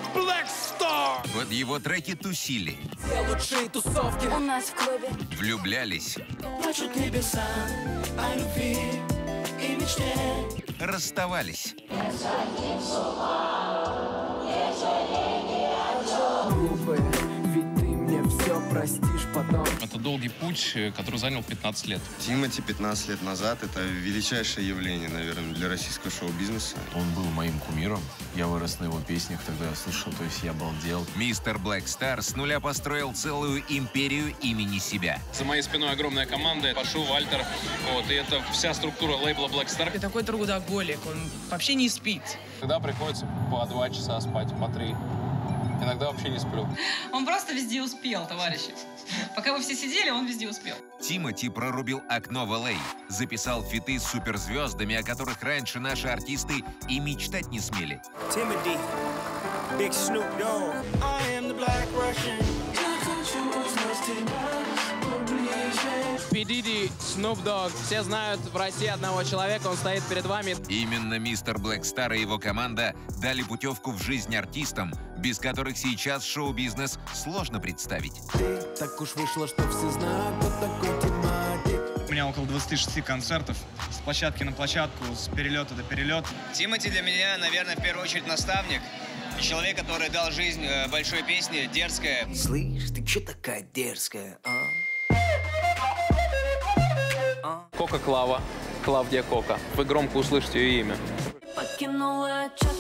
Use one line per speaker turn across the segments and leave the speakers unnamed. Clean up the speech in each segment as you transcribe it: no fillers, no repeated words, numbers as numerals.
Black Star.
Под его треки тусили.
Все лучшие тусовки
у нас в клубе.
Влюблялись.
Плачут небеса о любви и мечте.
Расставались.
Глупые, ведь ты мне все простишь потом.
Это долгий путь, который занял 15 лет.
Тимати 15 лет назад – это величайшее явление, наверное, для российского шоу-бизнеса.
Он был моим кумиром. Я вырос на его песнях, тогда я слушал, то есть я балдел.
Мистер Black Star с нуля построил целую империю имени себя.
За моей спиной огромная команда. Пашу, Вальтер. Вот, и это вся структура лейбла Black Star.
И такой трудоголик, он вообще не спит.
Иногда приходится по 2 часа спать, по 3. Иногда вообще не сплю.
Он просто везде успел, товарищи. Пока вы все сидели, он везде успел.
Тимати прорубил окно в Л.А., записал фиты с суперзвездами, о которых раньше наши артисты и мечтать не смели.
Timothy, Big Snoop Dogg, I am the Black Russian.
P. Diddy, Snoop Dogg. Все знают в России одного человека, он стоит перед вами.
Именно мистер Black Star и его команда дали путевку в жизнь артистам, без которых сейчас шоу-бизнес сложно представить.
Так уж вышло, что все знают, кто такой Тимати.
У меня около 26 концертов, с площадки на площадку, с перелета до перелета.
Тимати для меня, наверное, в первую очередь наставник. И человек, который дал жизнь большой песне, дерзкая.
Слышь, ты че такая дерзкая, а?
Кока Клава, Клавдия Кока. Вы громко услышите ее имя.
Покинула чат.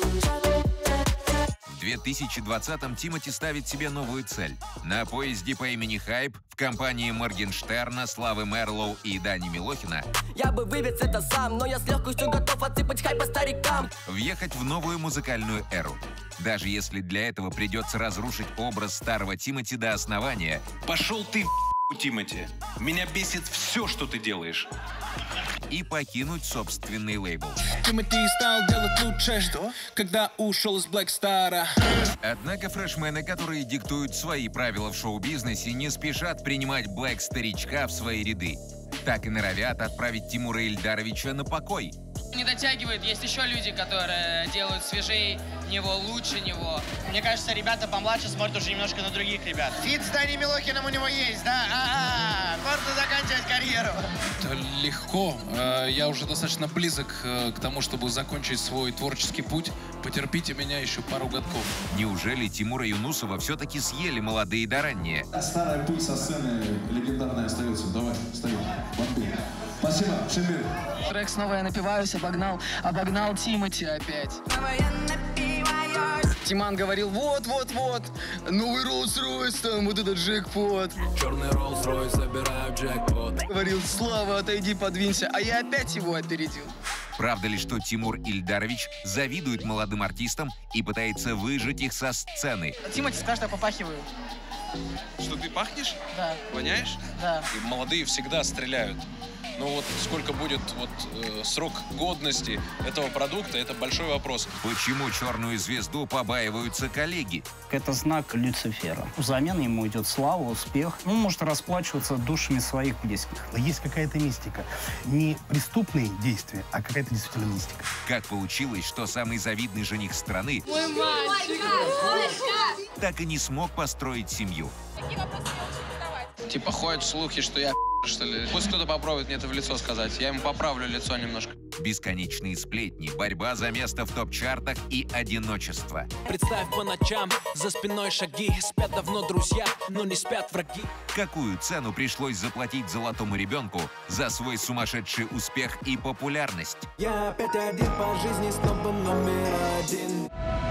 В 2020-м Тимати ставит себе новую цель. На поезде по имени Хайп в компании Моргенштерна, Славы Мерлоу и Дани Милохина
Я бы вывез это сам, но я с легкостью готов отсыпать хайп по старикам.
въехать в новую музыкальную эру. Даже если для этого придется разрушить образ старого Тимати до основания.
Пошел ты в Тимати. Меня бесит все, что ты делаешь.
И покинуть собственный лейбл.
Тимати стал делать лучше, когда ушел из Black Star.
Однако фрешмены, которые диктуют свои правила в шоу-бизнесе, не спешат принимать Блэк-старичка в свои ряды. Так и норовят отправить Тимура Ильдаровича на покой.
Не дотягивает, есть еще люди, которые делают свежей него, лучше него. Мне кажется, ребята помладше смотрят уже немножко на других ребят.
Фит с Дани Милохиным у него есть, да? Можно заканчивать карьеру.
Это легко. Я уже достаточно близок к тому, чтобы закончить свой творческий путь. Потерпите меня еще пару годков.
Неужели Тимура Юнусова все-таки съели молодые да ранние?
Старая пыль со сцены легендарная остается. Давай, встаем. Спасибо, всем мир.
Трек снова я напиваюсь, обогнал Тимати опять. Тиман говорил, вот, новый Rolls-Royce, там вот этот джекпот.
Черный Rolls-Royce, забираю джекпот.
Говорил, Слава, отойди, подвинься, а я опять его опередил.
Правда ли, что Тимур Ильдарович завидует молодым артистам и пытается выжать их со сцены?
Тимати скажет, я попахиваю.
Что, ты пахнешь?
Да.
Воняешь?
Да.
И молодые всегда стреляют. Но вот сколько будет срок годности этого продукта, это большой вопрос.
Почему черную звезду побаиваются коллеги?
Это знак Люцифера. Взамен ему идет слава, успех. Он может расплачиваться душами своих близких.
Есть какая-то мистика. Не преступные действия, а какая-то действительно мистика.
Как получилось, что самый завидный жених страны
Мой мальчик!
так и не смог построить семью?
Типа ходят слухи, что я что ли. Пусть кто-то попробует мне это в лицо сказать. Я ему поправлю лицо немножко.
Бесконечные сплетни, борьба за место в топ-чартах и одиночество.
Представь по ночам, за спиной шаги. Спят давно друзья, но не спят враги.
Какую цену пришлось заплатить золотому ребенку за свой сумасшедший успех и популярность?
Я опять один по жизни, снобом номер один.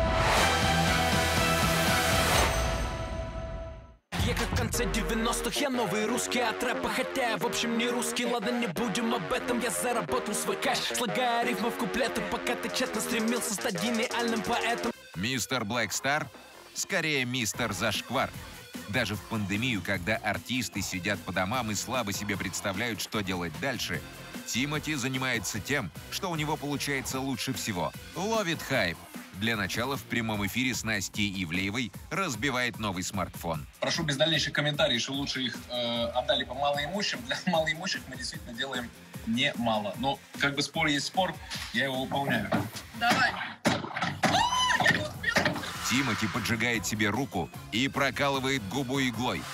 Я как в конце 90-х, я новый русский от рэпа. Хотя я в общем не русский, ладно, не будем об этом. Я заработал свой кэш, слагая рифмы в куплеты, пока ты тщетно стремился стать гениальным поэтом.
Мистер Black Star? Скорее, мистер Зашквар. Даже в пандемию, когда артисты сидят по домам и слабо себе представляют, что делать дальше, Тимати занимается тем, что у него получается лучше всего. Ловит хайп. Для начала в прямом эфире с Настей Ивлеевой разбивает новый смартфон.
Прошу без дальнейших комментариев, что лучше их отдали по малоимущим. Для малоимущих мы действительно делаем немало. Но как бы спор есть спор, я его выполняю.
Давай.
Тимати поджигает себе руку и прокалывает губу иглой.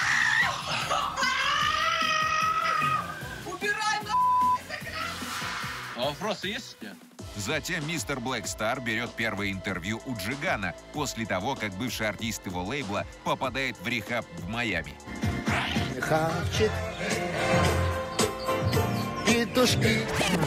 Вопросы есть у тебя?
Затем мистер Блэк Стар берет первое интервью у Джигана после того, как бывший артист его лейбла попадает в рехаб в Майами.
Хавчик, петушки,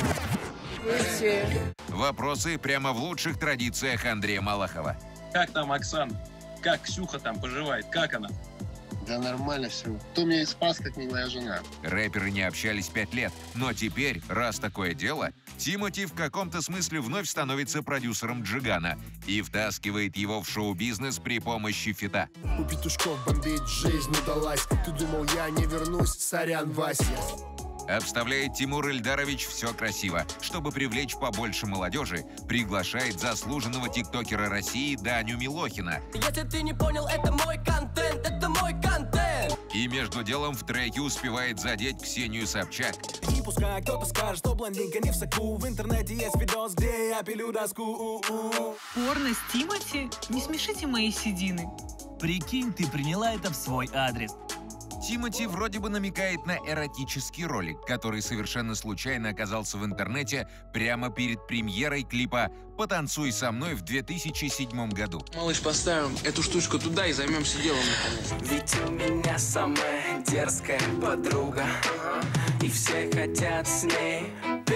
Вопросы прямо в лучших традициях Андрея Малахова.
Как там Оксана? Как Ксюха там поживает? Как она?
Да нормально все. Ты меня и спас, как милая жена.
Рэперы не общались 5 лет, но теперь, раз такое дело, Тимати в каком-то смысле вновь становится продюсером Джигана и втаскивает его в шоу-бизнес при помощи фита.
У петушков бомбить жизнь удалась. Ты думал, я не вернусь? Сорян, Вася.
Обставляет Тимур Эльдарович все красиво. Чтобы привлечь побольше молодежи, приглашает заслуженного тиктокера России Даню Милохина.
Если ты не понял, это мой контент, это мой контент.
И между делом в треке успевает задеть Ксению Собчак.
И пускай кто-то скажет, что блондинка не в соку. В интернете есть видос, где я пилю доску.
Порно с Тимати? Не смешите мои седины.
Прикинь, ты приняла это в свой адрес.
Тимати вроде бы намекает на эротический ролик, который совершенно случайно оказался в интернете прямо перед премьерой клипа «Потанцуй со мной» в 2007 году.
Малыш, поставим эту штучку туда и займемся делом.
Ведь у меня самая дерзкая подруга, и все хотят с ней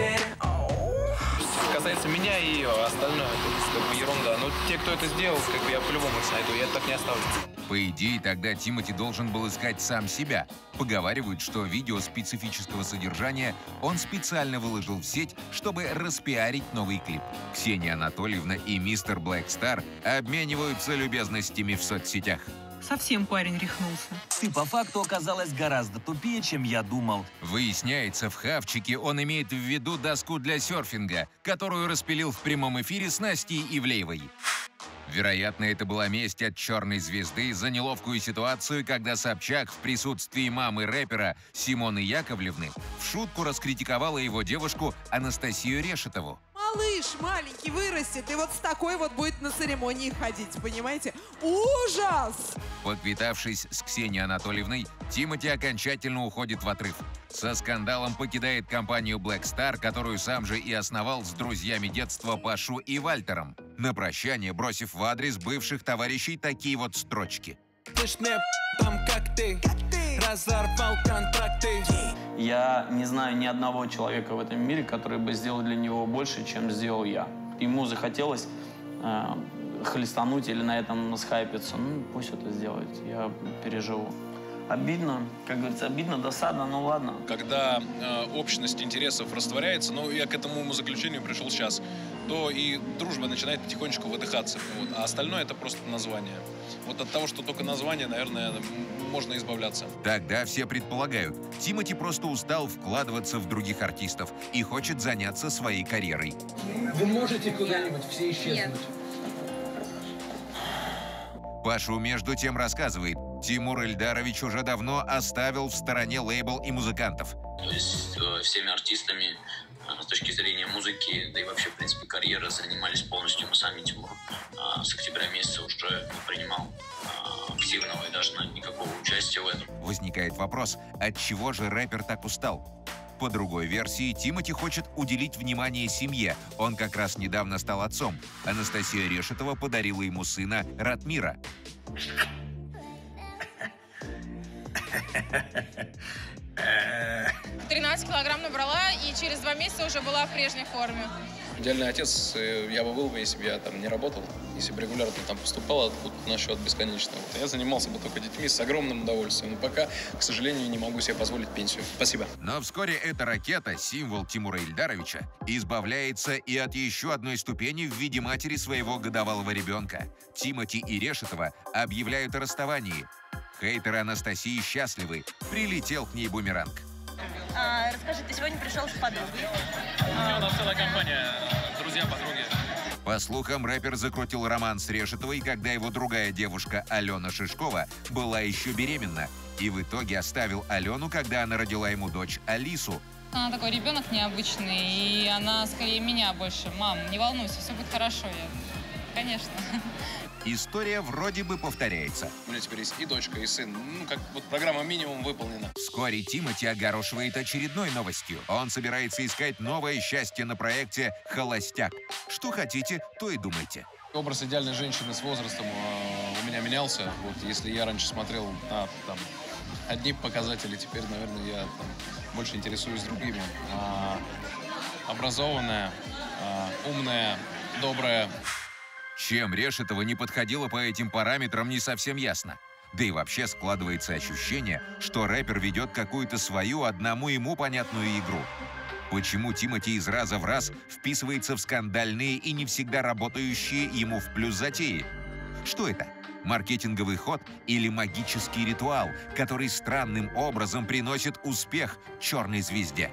Касается меня и ее, остальное это как бы ерунда. Но те, кто это сделал, как бы я по-любому их найду, я это так не оставлю.
По идее, тогда Тимати должен был искать сам себя. Поговаривают, что видео специфического содержания он специально выложил в сеть, чтобы распиарить новый клип. Ксения Анатольевна и мистер Блэк Стар обмениваются любезностями в соцсетях.
Совсем парень рехнулся.
Ты по факту оказалась гораздо тупее, чем я думал.
Выясняется, в хавчике он имеет в виду доску для серфинга, которую распилил в прямом эфире с Настей Ивлеевой. Вероятно, это была месть от черной звезды за неловкую ситуацию, когда Собчак в присутствии мамы рэпера Симоны Яковлевны в шутку раскритиковала его девушку Анастасию Решетову.
Малыш маленький вырастет, и вот с такой вот будет на церемонии ходить, понимаете? Ужас!
Поквитавшись с Ксенией Анатольевной, Тимати окончательно уходит в отрыв. Со скандалом покидает компанию Black Star, которую сам же и основал с друзьями детства Пашу и Вальтером. На прощание бросив в адрес бывших товарищей такие вот строчки.
Я не знаю ни одного человека в этом мире, который бы сделал для него больше, чем сделал я. Ему захотелось хлестануть или на этом схайпиться. Ну, пусть это сделает, я переживу. Обидно, как говорится, обидно, досадно, ну ладно.
Когда общность интересов растворяется, ну я к этому заключению пришел сейчас, то и дружба начинает потихонечку выдыхаться. Вот. А остальное это просто название. Вот от того, что только название, наверное, можно избавляться.
Тогда все предполагают, Тимати просто устал вкладываться в других артистов и хочет заняться своей карьерой.
Вы можете куда-нибудь все исчезнуть?
Пашу между тем рассказывает, Тимур Эльдарович уже давно оставил в стороне лейбл и музыкантов.
То есть всеми артистами с точки зрения музыки, да и вообще, в принципе, карьеры занимались полностью мы сами. Тимур с октября месяца уже не принимал активного и даже никакого участия в этом.
Возникает вопрос, от чего же рэпер так устал? По другой версии, Тимати хочет уделить внимание семье. Он как раз недавно стал отцом. Анастасия Решетова подарила ему сына Ратмира.
13 килограмм набрала и через 2 месяца уже была в прежней форме.
Идеальный отец я бы был, если бы я там не работал, если бы регулярно там поступал на счет бесконечного. Я занимался бы только детьми с огромным удовольствием, но пока, к сожалению, не могу себе позволить пенсию. Спасибо.
Но вскоре эта ракета, символ Тимура Эльдаровича, избавляется и от еще одной ступени в виде матери своего годовалого ребенка. Тимати и Решетова объявляют о расставании. Хейтеры Анастасии счастливы. Прилетел к ней бумеранг.
Расскажи, ты сегодня пришел с подругой?
У нас целая компания, друзья, подруги.
По слухам, рэпер закрутил роман с Решетовой, когда его другая девушка Алена Шишкова была еще беременна. И в итоге оставил Алену, когда она родила ему дочь Алису.
Она такой ребенок необычный, и она скорее меня больше. Мам, не волнуйся, все будет хорошо. Конечно.
История вроде бы повторяется.
У меня теперь есть и дочка, и сын. Ну, как вот программа минимум выполнена.
Вскоре Тимати огорошивает очередной новостью. Он собирается искать новое счастье на проекте «Холостяк». Что хотите, то и думайте.
Образ идеальной женщины с возрастом у меня менялся. Вот если я раньше смотрел на одни показатели, теперь, наверное, я больше интересуюсь другими. Образованная, умная, добрая.
Чем Решетова не подходила по этим параметрам, не совсем ясно. Да и вообще складывается ощущение, что рэпер ведет какую-то свою, одному ему понятную игру. Почему Тимати из раза в раз вписывается в скандальные и не всегда работающие ему в плюс затеи? Что это? Маркетинговый ход или магический ритуал, который странным образом приносит успех черной звезде?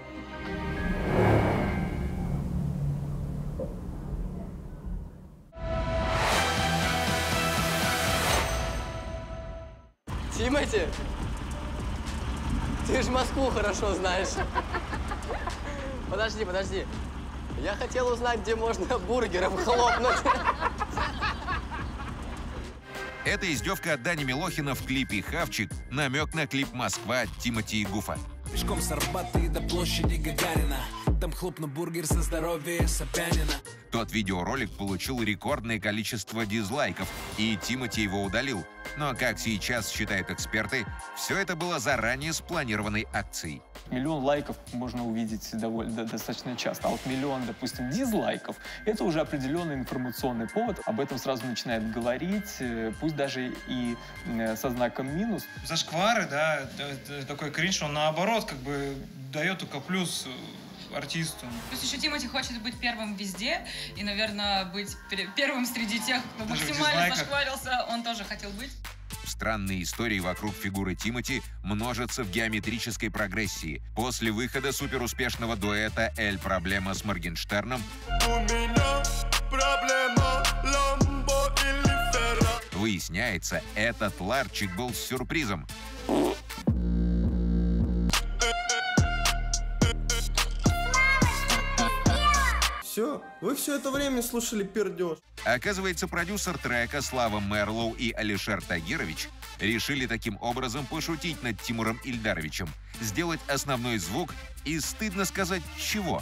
Тимати, ты же Москву хорошо знаешь. Подожди. Я хотел узнать, где можно бургером хлопнуть.
Это издевка от Дани Милохина в клипе «Хавчик», намек на клип «Москва» от Тимати и Гуфа.
Пешком с Арбата до площади Гагарина. Там хлопну бургер за здоровье Собянина.
Тот видеоролик получил рекордное количество дизлайков, и Тимати его удалил. Но, как сейчас считают эксперты, все это было заранее спланированной акцией.
Миллион лайков можно увидеть достаточно часто, а вот миллион, допустим, дизлайков — это уже определенный информационный повод. Об этом сразу начинают говорить, пусть даже и со знаком минус.
Зашквары, да, такой кринж, он наоборот как бы дает только плюс артисту.
Плюс еще Тимати хочет быть первым везде и, наверное, быть первым среди тех, кто даже максимально зашкварился, он тоже хотел быть.
Странные истории вокруг фигуры Тимати множатся в геометрической прогрессии. После выхода суперуспешного дуэта «Эль Проблема» с Моргенштерном выясняется, этот ларчик был с сюрпризом.
Все, вы все это время слушали пердеж.
Оказывается, продюсер трека Слава Мерлоу и Алишер Тагирович решили таким образом пошутить над Тимуром Ильдаровичем, сделать основной звук и, стыдно сказать, чего.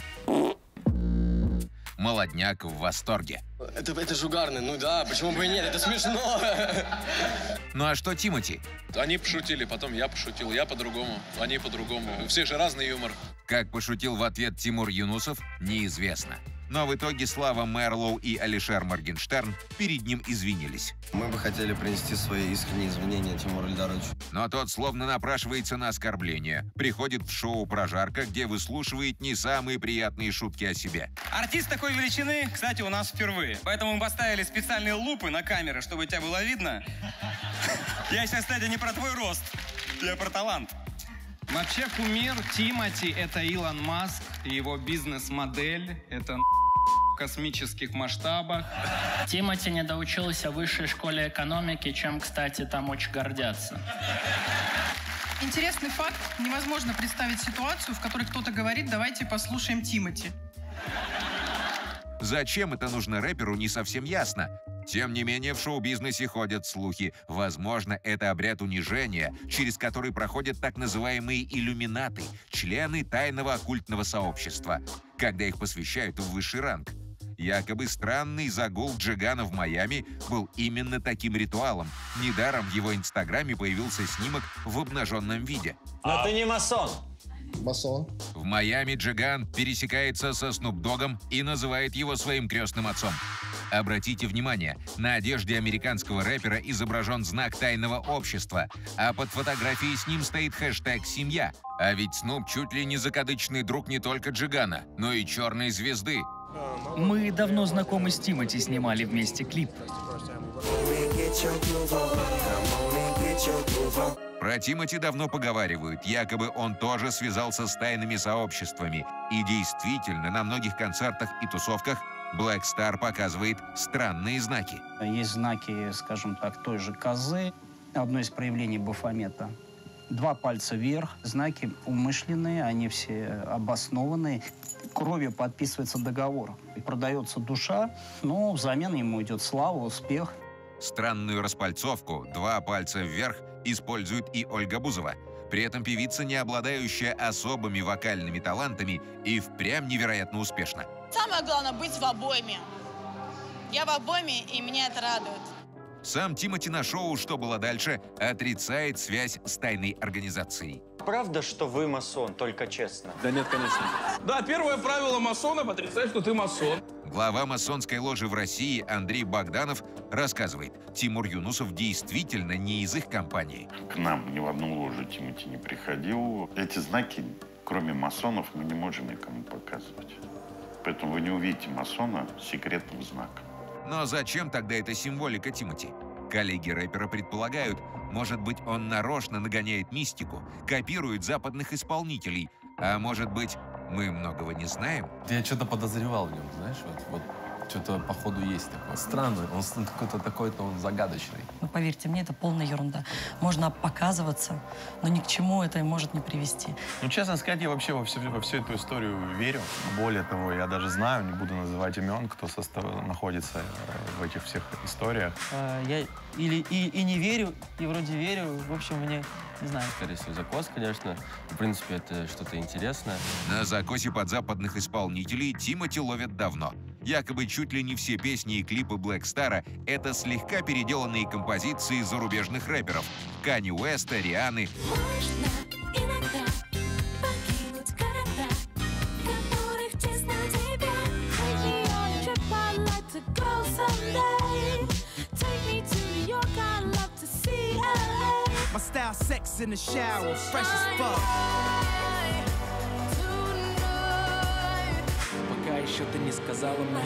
Молодняк в восторге.
Это же угарно, ну да, почему бы и нет, это смешно.
Ну а что Тимати?
Они пошутили, потом я пошутил, я по-другому, они по-другому. У всех же разный юмор.
Как пошутил в ответ Тимур Юнусов, неизвестно. Но в итоге Слава Мерлоу и Алишер Моргенштерн перед ним извинились.
Мы бы хотели принести свои искренние извинения Тимуру Ильдаровичу.
Но тот словно напрашивается на оскорбление. Приходит в шоу «Прожарка», где выслушивает не самые приятные шутки о себе.
Артист такой величины, кстати, у нас впервые. Поэтому мы поставили специальные лупы на камеры, чтобы тебя было видно. Я сейчас, кстати, не про твой рост, я про талант.
Вообще кумир Тимати — это Илон Маск, и его бизнес-модель — это в космических масштабах.
Тимати не доучился в высшей школе экономики, чем, кстати, там очень гордятся.
Интересный факт. Невозможно представить ситуацию, в которой кто-то говорит: давайте послушаем Тимати.
Зачем это нужно рэперу, не совсем ясно. Тем не менее, в шоу-бизнесе ходят слухи. Возможно, это обряд унижения, через который проходят так называемые иллюминаты, члены тайного оккультного сообщества, когда их посвящают в высший ранг. Якобы странный загул Джигана в Майами был именно таким ритуалом. Недаром в его инстаграме появился снимок в обнаженном виде.
Но ты не масон.
Масон.
В Майами Джиган пересекается со Снуп Доггом и называет его своим крестным отцом. Обратите внимание, на одежде американского рэпера изображен знак тайного общества, а под фотографией с ним стоит хэштег «Семья». А ведь Снуп чуть ли не закадычный друг не только Джигана, но и черной звезды.
Мы давно знакомы с Тимати, снимали вместе клип.
Про Тимати давно поговаривают, якобы он тоже связался с тайными сообществами. И действительно, на многих концертах и тусовках Black Star показывает странные знаки.
Есть знаки, скажем так, той же козы. Одно из проявлений Бафомета. 2 пальца вверх. Знаки умышленные, они все обоснованные. Кровью подписывается договор. Продается душа, но взамен ему идет слава, успех.
Странную распальцовку «два пальца вверх» использует и Ольга Бузова. При этом певица, не обладающая особыми вокальными талантами, и впрямь невероятно успешна.
Самое главное — быть в обойме. Я в обойме, и меня это радует.
Сам Тимати на шоу «Что было дальше» отрицает связь с тайной организацией.
Правда, что вы масон, только честно?
Да нет, конечно. Да, первое правило масонов — отрицать, что ты масон.
Глава масонской ложи в России Андрей Богданов рассказывает, Тимур Юнусов действительно не из их компании.
К нам ни в одну ложу Тимати не приходил. Эти знаки, кроме масонов, мы не можем никому показывать. Поэтому вы не увидите масона с секретным знаком.
Но зачем тогда эта символика Тимати? Коллеги рэпера предполагают, может быть, он нарочно нагоняет мистику, копирует западных исполнителей, а может быть, мы многого не знаем?
Я что-то подозревал в нем, знаешь, вот что-то походу есть такое. Странный, он какой-то такой-то, он загадочный.
Ну, поверьте мне, это полная ерунда. Можно показываться, но ни к чему это может не привести.
Ну, честно сказать, я вообще во всю эту историю верю. Более того, я даже знаю, не буду называть имен, кто находится в этих всех историях.
Я и не верю, и вроде верю. В общем, мне не знаю.
Скорее всего, закос, конечно. В принципе, это что-то интересное.
На закосе под западных исполнителей Тимати ловят давно. Якобы чуть ли не все песни и клипы Black Star'а — это слегка переделанные композиции зарубежных рэперов — Канье Уэста, Рианы.
Пока еще ты не сказала мне.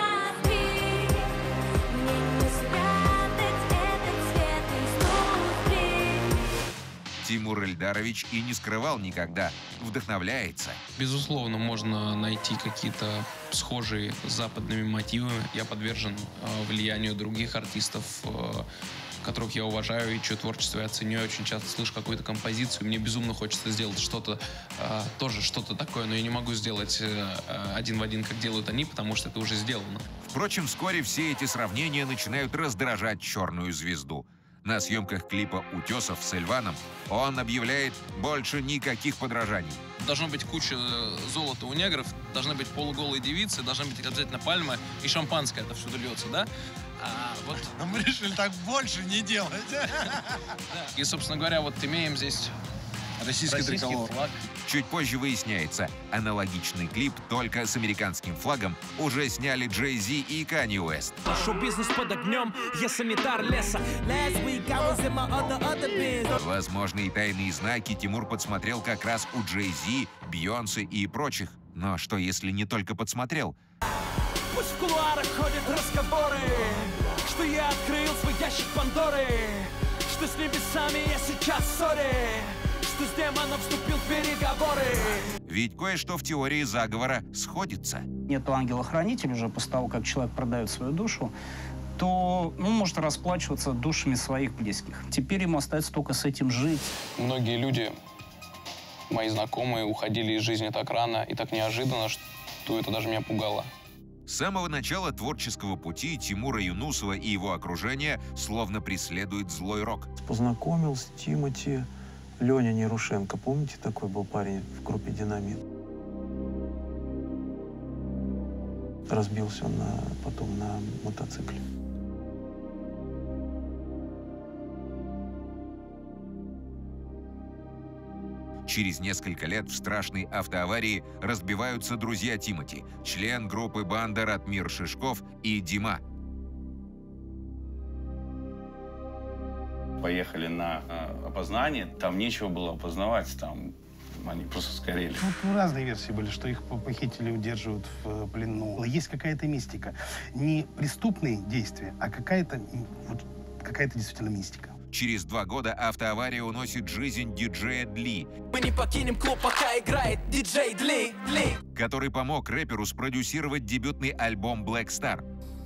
Тимур Эльдарович и не скрывал никогда, вдохновляется.
Безусловно, можно найти какие-то схожие с западными мотивами. Я подвержен влиянию других артистов, которых я уважаю и чье творчество я ценю. Я очень часто слышу какую-то композицию, мне безумно хочется сделать что-то, тоже что-то такое, но я не могу сделать один в один, как делают они, потому что это уже сделано.
Впрочем, вскоре все эти сравнения начинают раздражать черную звезду. На съемках клипа «Утесов» с Эльваном он объявляет больше никаких подражаний.
Должна быть куча золота у негров, должны быть полуголые девицы, должны быть обязательно пальмы и шампанское, это всюду льется, да? Вот.
Но мы решили так больше не делать.
И, собственно говоря, вот имеем здесь российский триколор. Флаг.
Чуть позже выясняется, аналогичный клип только с американским флагом уже сняли Джей-Зи и Канье Уэст.
Шоу-бизнес под огнем, я санитар леса.
Возможные тайные знаки Тимур подсмотрел как раз у Джей-Зи, Бейонсе и прочих. Но что, если не только подсмотрел?
Пусть в кулуарах ходят разговоры, что я открыл свой ящик Пандоры, что с небесами я сейчас в ссоре, что с демоном вступил в переговоры.
Ведь кое-что в теории заговора сходится.
Нету ангела-хранителя уже после того, как человек продает свою душу, то он может расплачиваться душами своих близких. Теперь ему остается только с этим жить.
Многие люди, мои знакомые, уходили из жизни так рано и так неожиданно, что это даже меня пугало.
С самого начала творческого пути Тимура Юнусова и его окружение словно преследует злой рок.
Познакомил с Тимати Леня Нерушенко. Помните, такой был парень в группе «Динамит»? Разбился он потом на мотоцикле.
Через несколько лет в страшной автоаварии разбиваются друзья Тимати, член группы «Банда» Ратмир Шишков и Дима.
Поехали на опознание, там нечего было опознавать, там они просто сгорели.
Разные версии были, что их похитили, удерживают в плену. Есть какая-то мистика. Не преступные действия, а какая-то действительно мистика.
Через 2 года автоавария уносит жизнь диджея Дли.
Мы не покинем клуб, пока играет диджей Дли,
который помог рэперу спродюсировать дебютный альбом Black Star.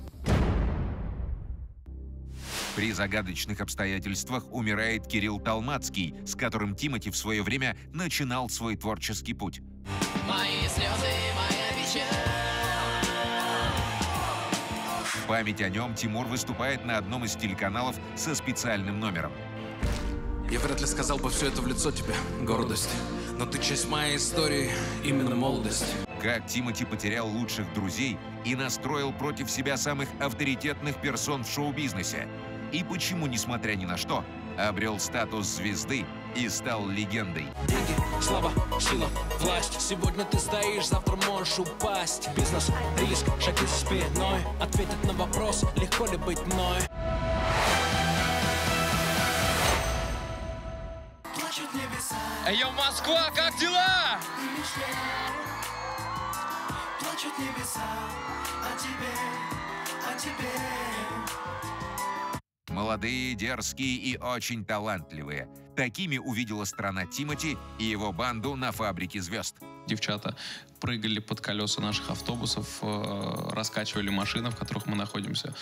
При загадочных обстоятельствах умирает Кирилл Талмацкий, с которым Тимати в свое время начинал свой творческий путь.
Мои слезы, моя печаль.
память о нем Тимур выступает на одном из телеканалов со специальным номером.
Я вряд ли сказал бы все это в лицо тебе, гордость. Но ты часть моей истории, именно молодость.
Как Тимати потерял лучших друзей и настроил против себя самых авторитетных персон в шоу-бизнесе. И почему, несмотря ни на что, обрел статус звезды и стал легендой.
Деньги, слава, сила, власть. Сегодня ты стоишь, завтра можешь упасть. Бизнес, риск, шаги за спиной. Ответить на вопрос, легко ли быть мной.
Эй, Москва, как дела?
Плачут небеса о тебе.
Молодые, дерзкие и очень талантливые. Такими увидела страна Тимати и его банду на «Фабрике звезд».
Девчата прыгали под колеса наших автобусов, раскачивали машины, в которых мы находимся.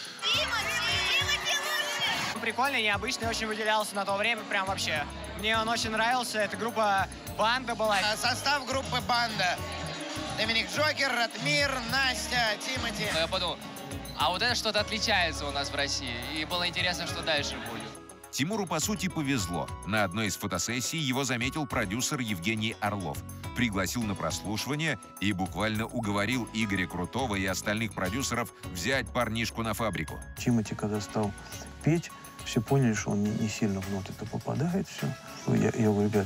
Прикольный, необычный, очень выделялся на то время, прям вообще. Мне он очень нравился, эта группа «Банда» была.
Состав группы «Банда». Доминик Джокер, Ратмир, Настя, Тимати.
Я подумал, а вот это что-то отличается у нас в России. И было интересно, что дальше будет.
Тимуру, по сути, повезло. На одной из фотосессий его заметил продюсер Евгений Орлов. Пригласил на прослушивание и буквально уговорил Игоря Крутого и остальных продюсеров взять парнишку на фабрику.
Тимати, когда стал петь, все поняли, что он не сильно в ноты-то попадает, все. Я говорю, ребят,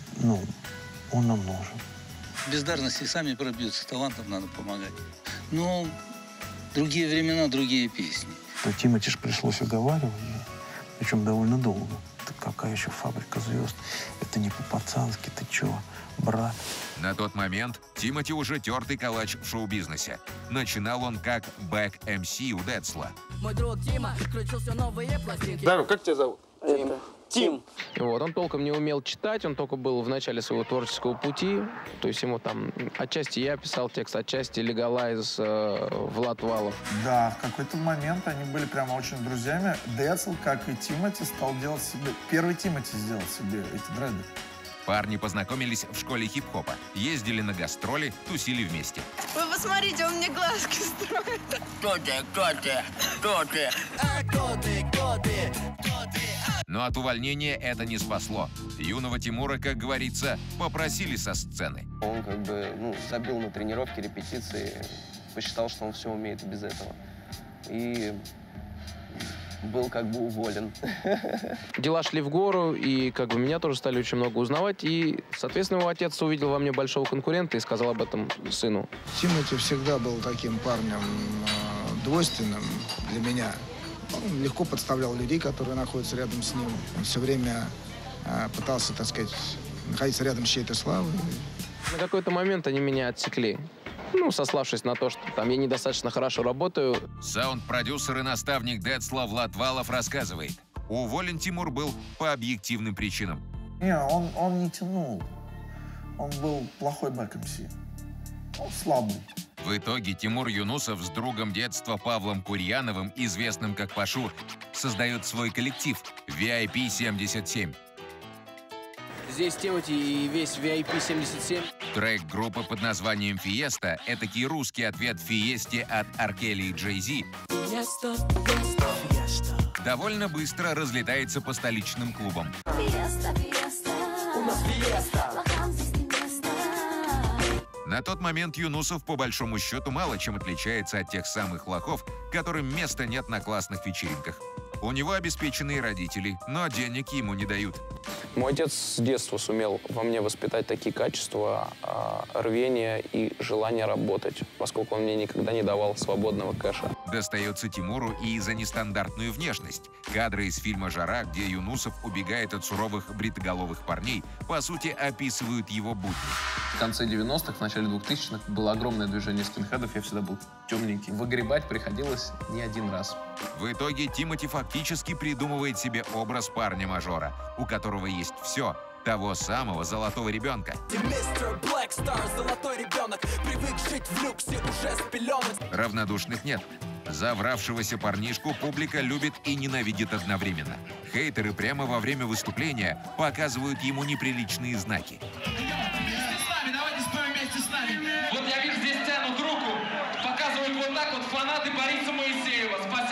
он нам нужен.
Бездарности сами пробьются, талантам надо помогать. Но другие времена, другие песни.
Но Тимати ж пришлось уговаривать, причем довольно долго. Это какая еще «Фабрика звезд»? Это не по-пацански, ты чего, брат?
На тот момент Тимати уже тертый калач в шоу-бизнесе. Начинал он как бэк-МС у Децла.
Мой друг Тима крутил все новые пластинки.
Здорово, как тебя зовут?
Тим.
Вот, он толком не умел читать, он только был в начале своего творческого пути. То есть ему там отчасти я писал текст, отчасти Легалайз, Влад Валов.
Да, в какой-то момент они были прямо очень друзьями. Децл, как и Тимати, стал делать себе... Первый Тимати сделал себе эти дреды.
Парни познакомились в школе хип-хопа, ездили на гастроли, тусили вместе.
Вы посмотрите, он мне глазки строит.
Кто ты? Кто ты? Кто ты?
Кто ты? Кто ты?
Но от увольнения это не спасло. Юного Тимура, как говорится, попросили со сцены.
Он как бы забил на тренировки, репетиции, посчитал, что он все умеет и без этого. И был как бы уволен.
Дела шли в гору, и как бы меня тоже стали очень много узнавать. И, соответственно, его отец увидел во мне большого конкурента и сказал об этом сыну.
Тимати всегда был таким парнем двойственным для меня. Он легко подставлял людей, которые находятся рядом с ним. Он все время пытался, так сказать, находиться рядом с чьей-то славой.
На какой-то момент они меня отсекли. Сославшись на то, что там я недостаточно хорошо работаю.
Саунд-продюсер и наставник Децла Влад Валов рассказывает. Уволен Тимур был по объективным причинам.
Не, он не тянул. Он был плохой бэк-МС. Он слабый.
В итоге Тимур Юнусов с другом детства Павлом Курьяновым, известным как Пашу, создает свой коллектив VIP-77.
Здесь Тимати и весь VIP-77.
Трек группы под названием «Фиеста» — этакий русский ответ «Фиесте» от R. Kelly и Jay-Z. Довольно быстро разлетается по столичным клубам. На тот момент Юнусов, по большому счету, мало чем отличается от тех самых лохов, которым места нет на классных вечеринках. У него обеспеченные родители, но денег ему не дают.
Мой отец с детства сумел во мне воспитать такие качества, рвения и желание работать, поскольку он мне никогда не давал свободного кэша.
Достается Тимуру и за нестандартную внешность. Кадры из фильма «Жара», где Юнусов убегает от суровых бритоголовых парней, по сути, описывают его будни.
В конце 90-х, в начале 2000-х было огромное движение скинхедов, я всегда был темненький. Выгребать приходилось не один раз.
В итоге Тимати фактически придумывает себе образ парня-мажора, у которого есть все, того самого золотого ребенка. Равнодушных нет. Завравшегося парнишку публика любит и ненавидит одновременно. Хейтеры прямо во время выступления показывают ему неприличные знаки.
Давайте споем вместе с нами. Вот я вижу, здесь тянут руку, показывают вот так вот фанаты Бориса Моисеева.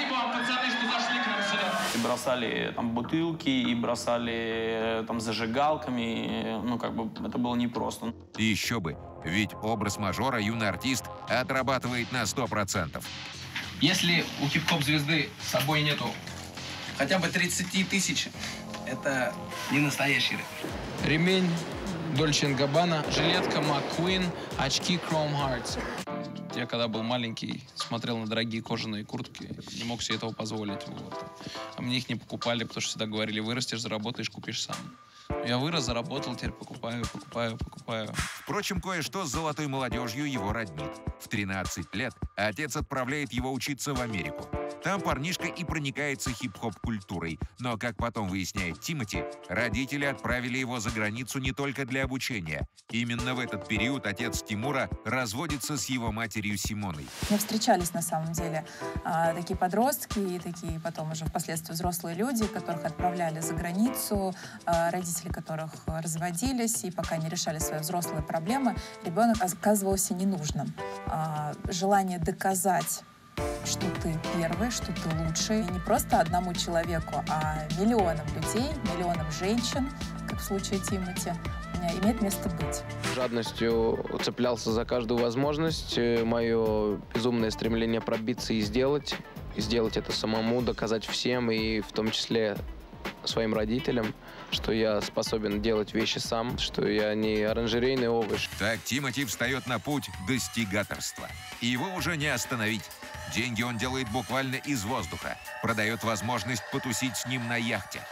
бросали там бутылки и бросали там зажигалками. Ну, как бы это было непросто.
И еще бы, ведь образ мажора юный артист отрабатывает на 100%.
Если у хип-хоп-звезды с собой нету хотя бы 30 тысяч, это не настоящий рэп. Ремень Dolce & Gabbana, жилетка McQueen, очки Chrome Hearts. Я когда был маленький, смотрел на дорогие кожаные куртки, не мог себе этого позволить. Вот. А мне их не покупали, потому что всегда говорили, вырастешь, заработаешь, купишь сам. Я вырос, заработал, теперь покупаю.
Впрочем, кое-что с золотой молодежью его роднит. В 13 лет отец отправляет его учиться в Америку. Там парнишка и проникается хип-хоп-культурой. Но, как потом выясняет Тимати, родители отправили его за границу не только для обучения. Именно в этот период отец Тимура разводится с его матерью Симоной.
Мы встречались, на самом деле, такие подростки и такие потом уже впоследствии взрослые люди, которых отправляли за границу, родители которых разводились, и пока не решали свои взрослые проблемы, ребенок оказывался ненужным. Желание доказать, что ты первый, что ты лучший. И не просто одному человеку, а миллионам людей, миллионам женщин, как в случае Тимати, имеет место быть.
Жадностью цеплялся за каждую возможность. Мое безумное стремление пробиться и сделать это самому, доказать всем, и в том числе своим родителям, что я способен делать вещи сам, что я не оранжерейный овощ.
Так Тимати встает на путь достигаторства. И его уже не остановить. Деньги он делает буквально из воздуха. Продает возможность потусить с ним на яхте.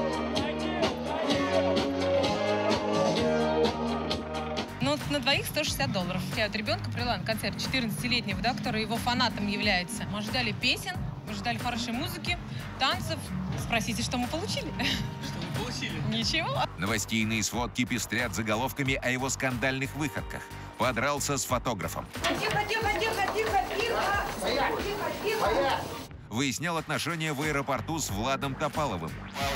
Ну, на двоих $160. Я от ребенка привела на концерт 14-летнего, да, который его фанатом является. Мы ждали песен, мы ждали хорошей музыки, танцев. Спросите, что мы получили?
Что вы получили?
Ничего.
Новостейные сводки пестрят заголовками о его скандальных выходках. Подрался с фотографом.
Тихо!
Выяснял отношения в аэропорту с Владом Топаловым.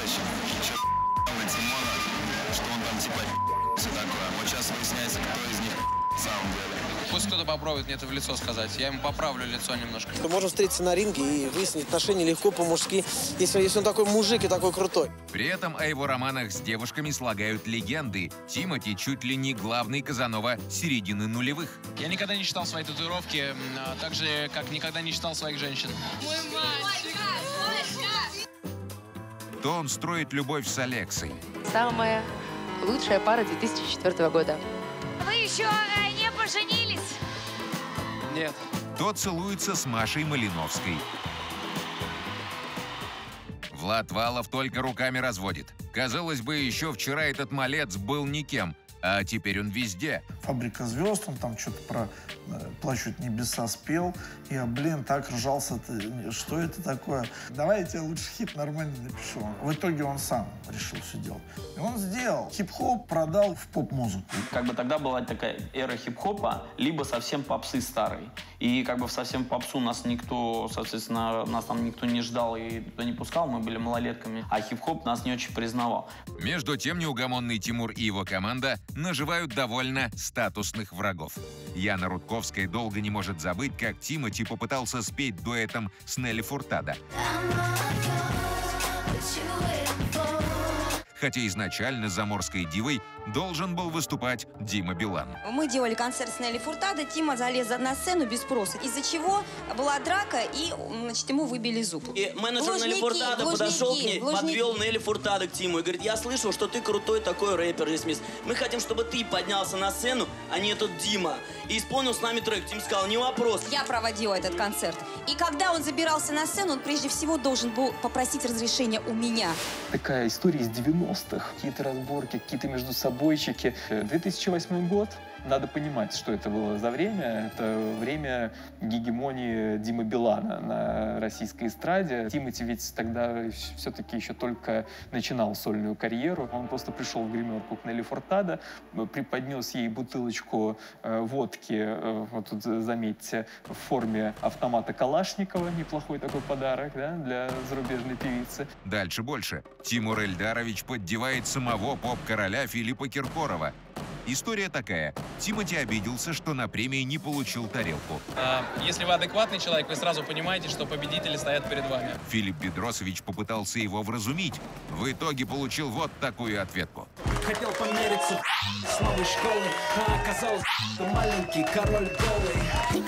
Что он там типа все такое. Вот сейчас выясняется, кто из них в самом деле.
Пусть кто-то попробует мне это в лицо сказать. Я ему поправлю лицо немножко.
Можно встретиться на ринге и выяснить отношения легко по-мужски, если он такой мужик и такой крутой.
При этом о его романах с девушками слагают легенды. Тимати чуть ли не главный Казанова середины нулевых.
Я никогда не читал свои татуировки, так же, как никогда не читал своих женщин.
Мой мальчик.
То он строит любовь с Алексой.
Самая лучшая пара 2004 года.
Вы еще не поженились?
Нет.
То целуется с Машей Малиновской. Влад Валов только руками разводит. Казалось бы, еще вчера этот малец был никем, а теперь он везде.
«Фабрика звезд», он там что-то про «Плачут небеса» спел. Я, так ржался, что это такое? Давай я тебе лучше хит нормально напишу. В итоге он сам решил все делать. И он сделал. Хип-хоп продал в поп-музыку.
Как бы тогда была такая эра хип-хопа, либо совсем попсы старой. И как бы в совсем попсу нас никто, соответственно, нас там никто не ждал и туда не пускал, мы были малолетками, а хип-хоп нас не очень признавал.
Между тем, неугомонный Тимур и его команда наживают довольно статусных врагов. Яна Рудковская долго не может забыть, как Тимати попытался спеть дуэтом с Нелли Фуртадо. Хотя изначально заморской дивой должен был выступать Дима Билан.
Мы делали концерт с Нелли Фуртадо, Тима залез на сцену без спроса, из-за чего была драка, и, ему выбили зуб.
И менеджер Нелли Фуртадо подошел к ней, подвел Нелли Фуртадо к Тиму и говорит: я слышал, что ты крутой такой рэпер, Лесмис. Мы хотим, чтобы ты поднялся на сцену, а не этот Дима. И исполнил с нами трек. Тим сказал: не вопрос.
Я проводила этот концерт. И когда он забирался на сцену, он прежде всего должен был попросить разрешения у меня.
Такая история из 90-х. Какие-то разборки, какие-то между собойчики. 2008 год. Надо понимать, что это было за время. Это время гегемонии Димы Билана на российской эстраде. Тимати ведь тогда все-таки еще только начинал сольную карьеру. Он просто пришел в гримерку к Нелли Фуртадо, преподнес ей бутылочку водки, вот тут заметьте, в форме автомата Калашникова. Неплохой такой подарок, да, для зарубежной певицы.
Дальше больше. Тимур Эльдарович поддевает самого поп-короля Филиппа Киркорова. История такая. Тимоти обиделся, что на премии не получил тарелку.
Если вы адекватный человек, вы сразу понимаете, что победители стоят перед вами.
Филипп Бедросович попытался его вразумить. В итоге получил вот такую ответку.
Хотел помериться с новой школы, а оказалось, что маленький король голый.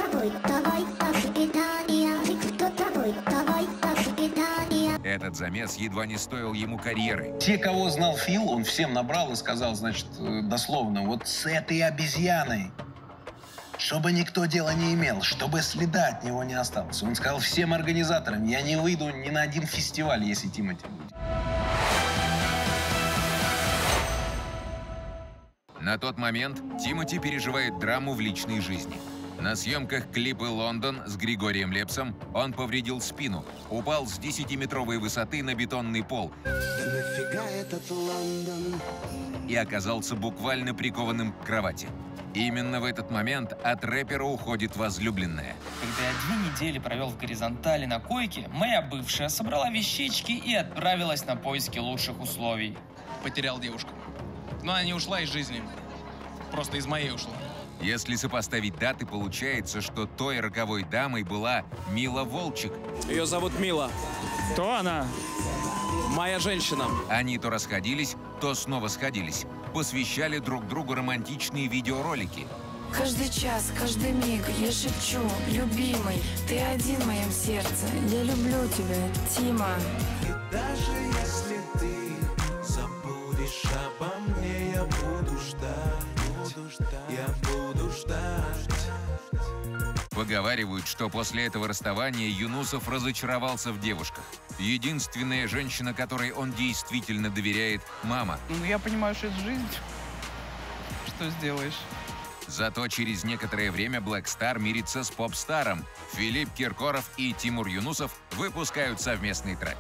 Этот замес едва не стоил ему карьеры.
Те, кого знал Фил, он всем набрал и сказал, значит, дословно, вот с этой обезьяной, чтобы никто дела не имел, чтобы следа от него не осталось. Он сказал всем организаторам, я не выйду ни на один фестиваль, если Тимоти будет.
На тот момент Тимоти переживает драму в личной жизни. На съемках клипа «Лондон» с Григорием Лепсом он повредил спину, упал с 10-метровой высоты на бетонный пол и оказался буквально прикованным к кровати. Именно в этот момент от рэпера уходит возлюбленная.
Когда я 2 недели провел в горизонтали на койке, моя бывшая собрала вещички и отправилась на поиски лучших условий.
Потерял девушку. Но она не ушла из жизни. Просто из моей ушла.
Если сопоставить даты, получается, что той роковой дамой была Мила Волчек.
Ее зовут Мила. Кто она? Моя женщина.
Они то расходились, то снова сходились. Посвящали друг другу романтичные видеоролики.
Каждый час, каждый миг я шепчу, любимый, ты один в моем сердце. Я люблю тебя, Тима.
И даже если ты забудешь обо мне, я буду ждать. Я буду ждать.
Поговаривают, что после этого расставания Юнусов разочаровался в девушках. Единственная женщина, которой он действительно доверяет, мама.
Ну, я понимаю, что это жизнь. Что сделаешь?
Зато через некоторое время Black Star мирится с поп-старом. Филипп Киркоров и Тимур Юнусов выпускают совместный трек.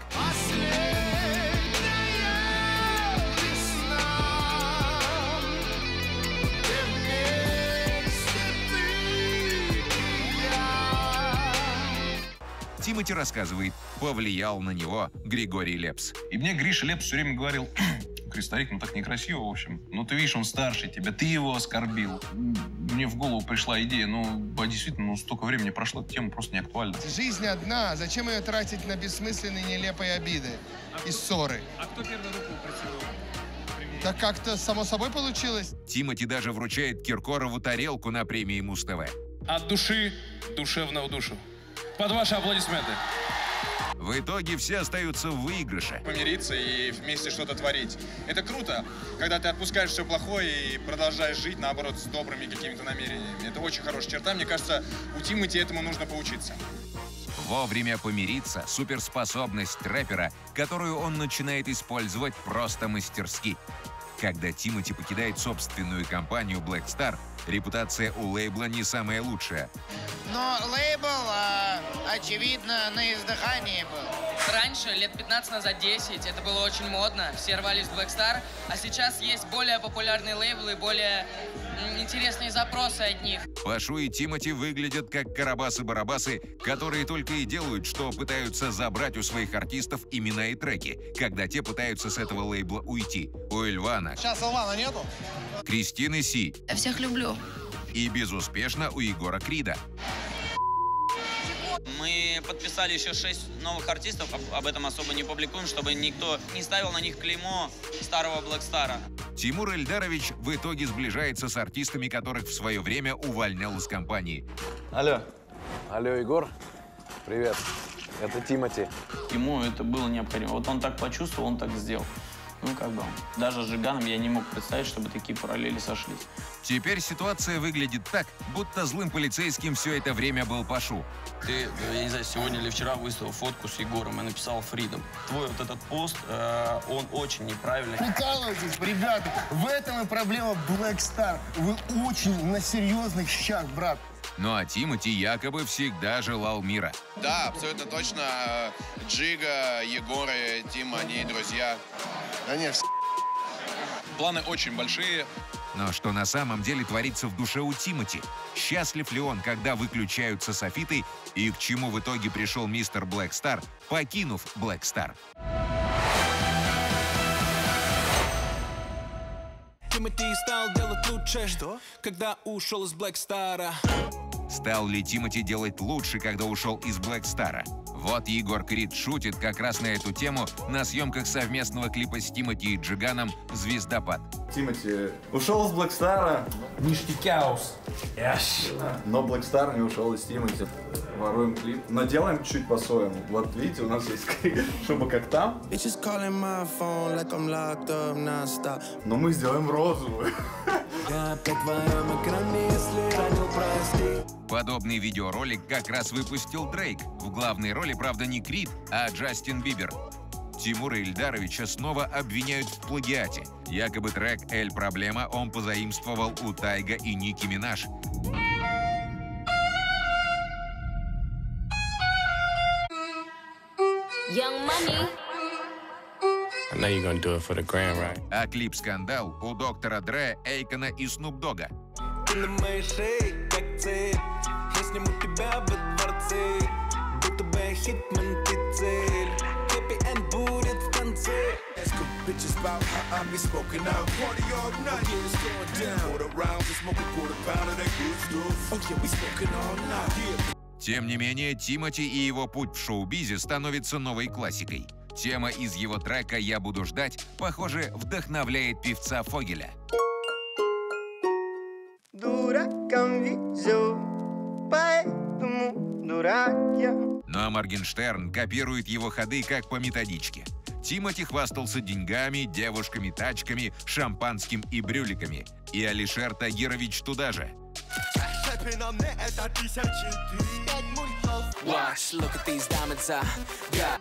Тимоти рассказывает, повлиял на него Григорий Лепс.
И мне Гриша Лепс все время говорил, Старик, ну так некрасиво, в общем. Ну ты видишь, он старше тебя, ты его оскорбил. Мне в голову пришла идея, действительно, столько времени прошло, эта тема просто не актуальна.
Жизнь одна, зачем ее тратить на бессмысленные нелепые обиды и ссоры?
А кто первую руку протянул?
Так как-то само собой получилось.
Тимоти даже вручает Киркорову тарелку на премии Муз-ТВ.
От души, душевно в душу. Под ваши аплодисменты.
В итоге все остаются в выигрыше.
Помириться и вместе что-то творить. Это круто, когда ты отпускаешь все плохое и продолжаешь жить, наоборот, с добрыми какими-то намерениями. Это очень хорошая черта. Мне кажется, у Тимоти этому нужно поучиться.
Вовремя помириться – суперспособность рэпера, которую он начинает использовать просто мастерски. Когда Тимоти покидает собственную компанию Black Star, репутация у лейбла не самая лучшая.
Но лейбл, очевидно, на издыхании был.
Раньше, лет 15 назад, 10, это было очень модно, все рвались в Black Star, а сейчас есть более популярные лейблы, более интересные запросы от них.
Пашу и Тимоти выглядят как карабасы-барабасы, которые только и делают, что пытаются забрать у своих артистов имена и треки, когда те пытаются с этого лейбла уйти. У Эльвана.
Сейчас Эльвана нету?
Кристины Си.
Я всех люблю.
И безуспешно у Егора Крида.
Мы подписали еще 6 новых артистов, об этом особо не публикуем, чтобы никто не ставил на них клеймо старого Black Star'а.
Тимур Эльдарович в итоге сближается с артистами, которых в свое время увольнял из компании.
Алло. Алло, Егор. Привет. Это Тимоти.
Ему это было необходимо. Вот он так почувствовал, он так сделал. Даже с Жиганом я не мог представить, чтобы такие параллели сошлись.
Теперь ситуация выглядит так, будто злым полицейским все это время был Пашу.
Ты, я не знаю, сегодня или вчера выставил фотку с Егором и написал «Фридом». Твой вот этот пост, он очень неправильный.
Прикалывайтесь, ребята, в этом и проблема Black Star. Вы очень на серьезных щах, брат.
Ну а Тимоти якобы всегда желал мира.
Да, абсолютно точно. Джига, Егор и Тим, они друзья.
Да нет,
планы очень большие.
Но что на самом деле творится в душе у Тимоти? Счастлив ли он, когда выключаются софиты? И к чему в итоге пришел мистер Black Star, покинув Black Star?
Тимати стал делать лучше, когда ушел из Black Star'а.
Стал ли Тимати делать лучше, когда ушел из Black Star'а? Вот Егор Крид шутит как раз на эту тему на съемках совместного клипа с Тимати и Джиганом «Звездопад».
Тимати ушел из Black Star'а.
Ништякяус.
Но Black Star не ушел из Тимати. Воруем клип. Но делаем чуть по-своему. Вот видите, у нас есть чтобы как там. Но мы сделаем розовую.
Подобный видеоролик как раз выпустил Дрейк. В главной роли, правда, не Крид, а Джастин Бибер. Тимура Ильдаровича снова обвиняют в плагиате. Якобы трек «Эль Проблема» он позаимствовал у Тайга и Ники Минаж.
Young Money.
I know you're gonna do it for the gram, right?
А клип-скандал у доктора Дре, Эйкона и Снуп Догга. Тем не менее, Тимати и его путь в шоу-бизе становится новой классикой. Тема из его трека «Я буду ждать», похоже, вдохновляет певца Фогеля.
Дуракам везет, поэтому дурак я.
Но Моргенштерн копирует его ходы как по методичке. Тимати хвастался деньгами, девушками, тачками, шампанским и брюликами. И Алишер Тагирович туда же.
Watch, look at these diamonds I got.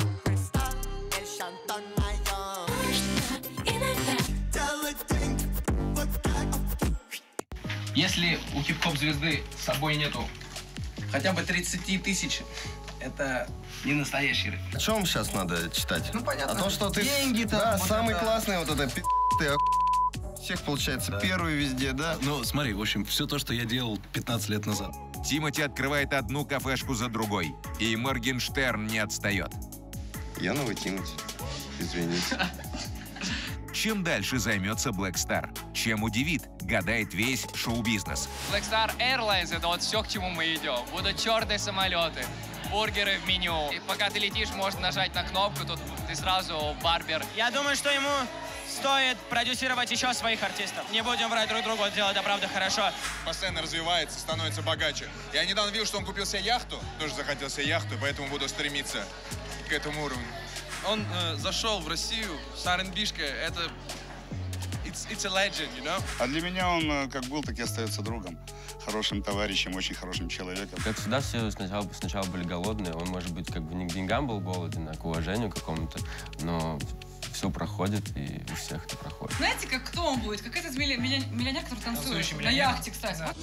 Если у хип-хоп звезды с собой нету хотя бы 30 тысяч, это не настоящий рэп.
О чем сейчас надо читать?
Ну, понятно.
О том, что ты
деньги-то,
да,
вот
самый
это...
классный, вот это ты всех, получается, да. Первый везде, да?
Ну, смотри, в общем, все то, что я делал 15 лет назад.
Тимати открывает одну кафешку за другой, и Моргенштерн не отстает.
Я новый Тимати. Извините.
Чем дальше займется Black Star? Чем удивит? Гадает весь шоу-бизнес.
Black Star Airlines — это вот все, к чему мы идем. Будут черные самолеты, бургеры в меню. И пока ты летишь, можно нажать на кнопку, тут ты сразу барбер.
Я думаю, что ему стоит продюсировать еще своих артистов. Не будем врать друг другу, делать это правда хорошо.
Постоянно развивается, становится богаче. Я недавно видел, что он купил себе яхту. Тоже захотел себе яхту, поэтому буду стремиться к этому уровню.
Он зашел в Россию с R&B-шкой, это... It's a legend, you know?
А для меня он как был, так и остается другом. Хорошим товарищем, очень хорошим человеком.
Как всегда, все сначала были голодные. Он, может быть, как бы не к деньгам был голоден, а к уважению какому-то. Но все проходит, и у всех это проходит.
Знаете, кто он будет? Как этот миллионер, который танцует на яхте, кстати. Да.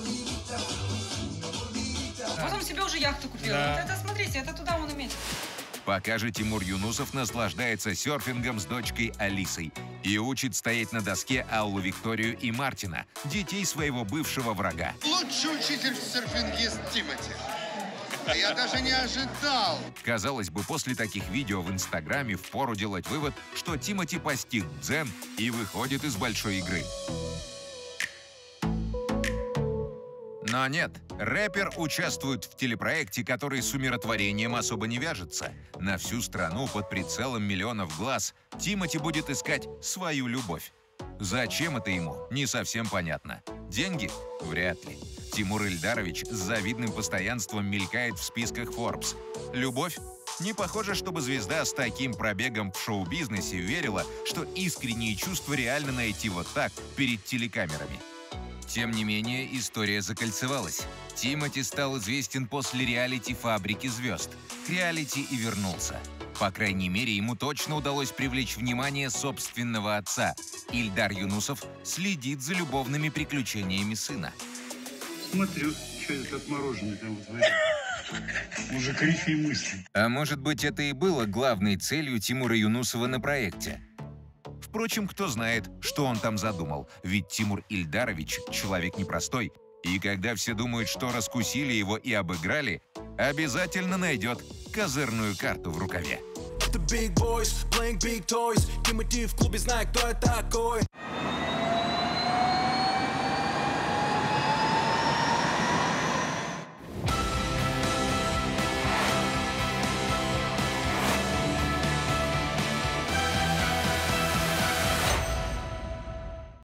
Вот он себе уже яхту купил. Да. Вот это, смотрите, это туда он и метит.
Пока же Тимур Юнусов наслаждается серфингом с дочкой Алисой и учит стоять на доске Аллу Викторию и Мартина, детей своего бывшего врага.
Лучший учитель-серфингист Тимати. Я даже не ожидал.
Казалось бы, после таких видео в Инстаграме впору делать вывод, что Тимати постиг дзен и выходит из большой игры. Но нет, рэпер участвует в телепроекте, который с умиротворением особо не вяжется. На всю страну под прицелом миллионов глаз Тимати будет искать свою любовь. Зачем это ему, не совсем понятно. Деньги? Вряд ли. Тимур Ильдарович с завидным постоянством мелькает в списках Forbes. Любовь? Не похоже, чтобы звезда с таким пробегом в шоу-бизнесе верила, что искренние чувства реально найти вот так, перед телекамерами. Тем не менее, история закольцевалась. Тимати стал известен после реалити «Фабрики звезд». К реалити и вернулся. По крайней мере, ему точно удалось привлечь внимание собственного отца. Ильдар Юнусов следит за любовными приключениями сына.
Смотрю, что это отмороженный там творит. Уже корифей мысли.
А может быть, это и было главной целью Тимура Юнусова на проекте? Впрочем, кто знает, что он там задумал, ведь Тимур Ильдарович – человек непростой, и когда все думают, что раскусили его и обыграли, обязательно найдет козырную карту в рукаве.